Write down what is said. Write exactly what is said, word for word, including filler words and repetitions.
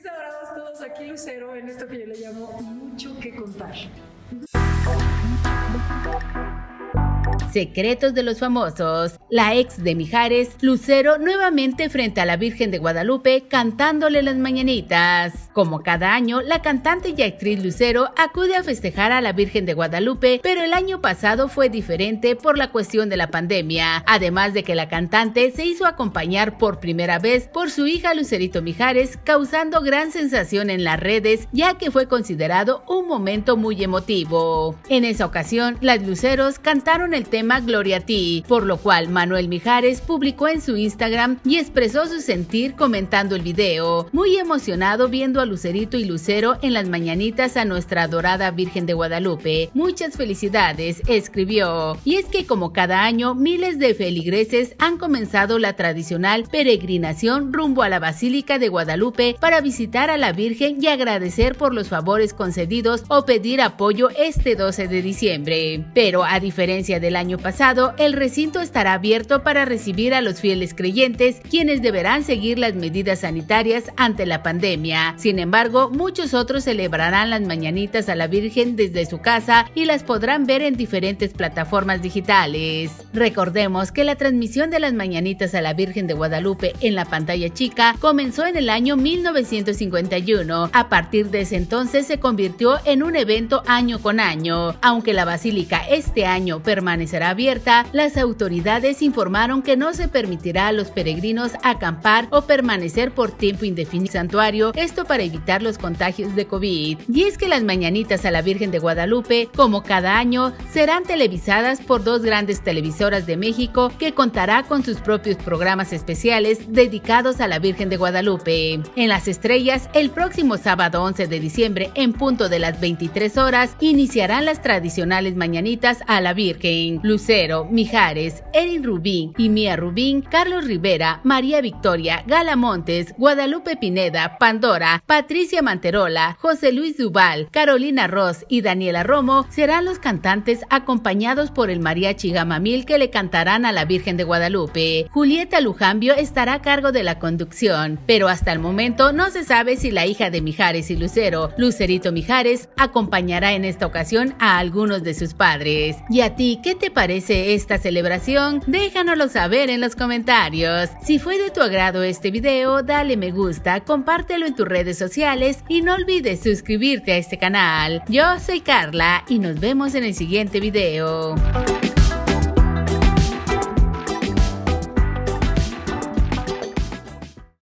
Sabrados todos, aquí Lucero en esto que yo le llamo mucho que contar. Secretos de los famosos. La ex de Mijares, Lucero, nuevamente frente a la Virgen de Guadalupe cantándole las mañanitas. Como cada año, la cantante y actriz Lucero acude a festejar a la Virgen de Guadalupe, pero el año pasado fue diferente por la cuestión de la pandemia, además de que la cantante se hizo acompañar por primera vez por su hija Lucerito Mijares, causando gran sensación en las redes, ya que fue considerado un momento muy emotivo. En esa ocasión, las Luceros cantaron el tema Gloria a ti, por lo cual Manuel Mijares publicó en su Instagram y expresó su sentir comentando el video, muy emocionado viendo a Lucerito y Lucero en las mañanitas a nuestra adorada Virgen de Guadalupe. Muchas felicidades, escribió. Y es que como cada año, miles de feligreses han comenzado la tradicional peregrinación rumbo a la Basílica de Guadalupe para visitar a la Virgen y agradecer por los favores concedidos o pedir apoyo este doce de diciembre. Pero a diferencia del año pasado, el recinto estará abierto para recibir a los fieles creyentes, quienes deberán seguir las medidas sanitarias ante la pandemia. Sin embargo, muchos otros celebrarán las mañanitas a la Virgen desde su casa y las podrán ver en diferentes plataformas digitales. Recordemos que la transmisión de las mañanitas a la Virgen de Guadalupe en la pantalla chica comenzó en el año mil novecientos cincuenta y uno. A partir de ese entonces se convirtió en un evento año con año. Aunque la basílica este año permanecerá abierta, las autoridades informaron que no se permitirá a los peregrinos acampar o permanecer por tiempo indefinido en el santuario, esto para evitar los contagios de COVID. Y es que las mañanitas a la Virgen de Guadalupe, como cada año, serán televisadas por dos grandes televisoras de México que contará con sus propios programas especiales dedicados a la Virgen de Guadalupe. En Las Estrellas, el próximo sábado once de diciembre, en punto de las veintitrés horas, iniciarán las tradicionales mañanitas a la Virgen. Lucero, Mijares, Erin Rubín y Mía Rubín, Carlos Rivera, María Victoria, Gala Montes, Guadalupe Pineda, Pandora, Patricia Manterola, José Luis Duval, Carolina Ross y Daniela Romo serán los cantantes acompañados por el mariachi Gamamil que le cantarán a la Virgen de Guadalupe. Julieta Lujambio estará a cargo de la conducción, pero hasta el momento no se sabe si la hija de Mijares y Lucero, Lucerito Mijares, acompañará en esta ocasión a algunos de sus padres. ¿Y a ti qué te parece esta celebración? Déjanoslo saber en los comentarios. Si fue de tu agrado este video, dale me gusta, compártelo en tus redes sociales y no olvides suscribirte a este canal. Yo soy Carla y nos vemos en el siguiente video.